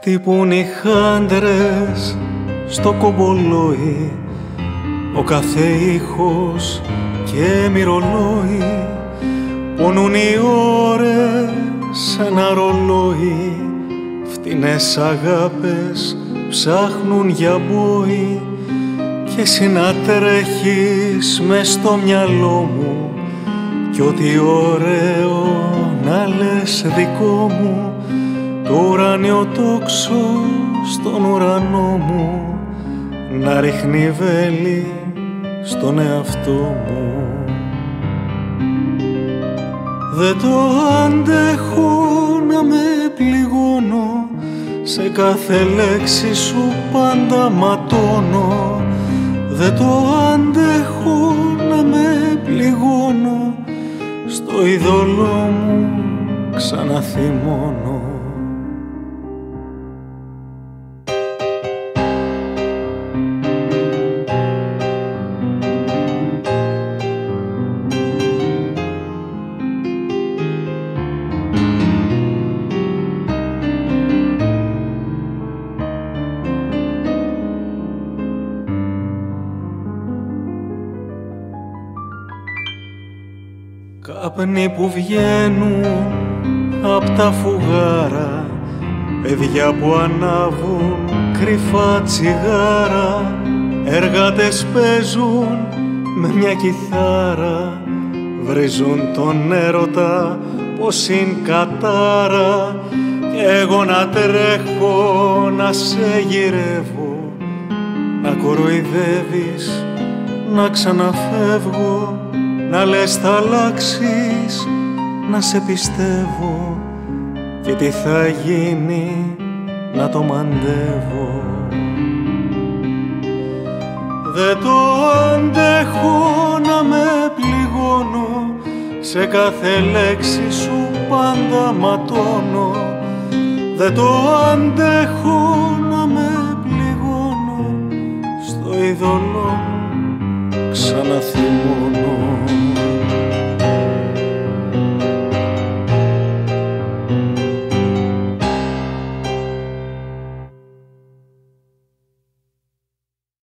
Χτυπούν οι χάντρες στο κομπολόι, ο κάθε ήχος και μυρολόι. Πονούν οι ώρες σε ένα ρολόι, φτηνές αγάπες ψάχνουν για μπόι. Και εσύ να τρέχεις μες στο μυαλό μου κι ό,τι ωραίο να λες δικό μου. Το ουράνιο τόξο στον ουρανό μου να ρίχνει βέλη στον εαυτό μου. Δεν το αντέχω να με πληγώνω, σε κάθε λέξη σου πάντα ματώνω. Δεν το αντέχω να με πληγώνω, στο είδωλό μου ξαναθυμώνω. Καπνοί που βγαίνουν απ' τα φουγάρα, παιδιά που ανάβουν κρυφά τσιγάρα. Εργάτες παίζουν με μια κιθάρα, βρίζουν τον έρωτα πως είναι κατάρα. Κι εγώ να τρέχω να σε γυρεύω, να κοροϊδεύεις, να ξαναφεύγω. Να λες θα αλλάξεις, να σε πιστεύω, και τι θα γίνει να το μαντεύω. Δεν το αντέχω να με πληγώνω, σε κάθε λέξη σου πάντα ματώνω. Δεν το αντέχω να με πληγώνω, στο είδωλό μου ξαναθυμώνω.